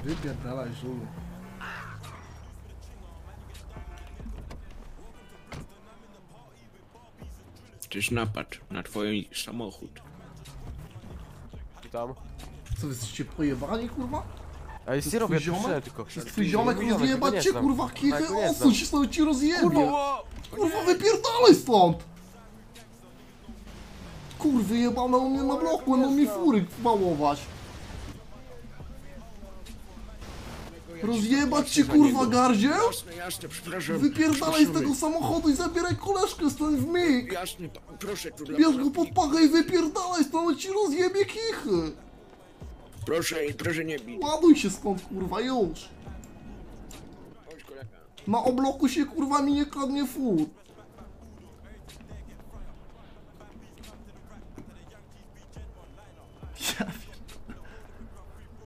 Wypierdalaj żulu. Czyż napad na twój samochód. Tam. Co wy jesteście pojebani, kurwa? A jest To nie robię, twój ziomek? przyszedłem tylko. To jest twój ziomek, rozjebać cię, kurwa, kichy, Tak, odsuń się stąd, ci rozjebie. Kurwa! Kurwa, wypierdalaj stąd! Kurwy jebane u mnie na bloku, będą mi fury wałować. Rozjebać cię, kurwa, gardzie? Jasne, jasne, przepraszam. Wypierdalaj z Spieszymy. tego samochodu i zabieraj koleżkę stąd w mig! Jasne, proszę tu dla Bierz pana. go pod pachę i wypierdalaj stąd, ci rozjebie kichy! Proszę nie bić. Ładuj się stąd, kurwa, już! Chodź kolega. Na obloku się, kurwa, mi nie kradnie fur.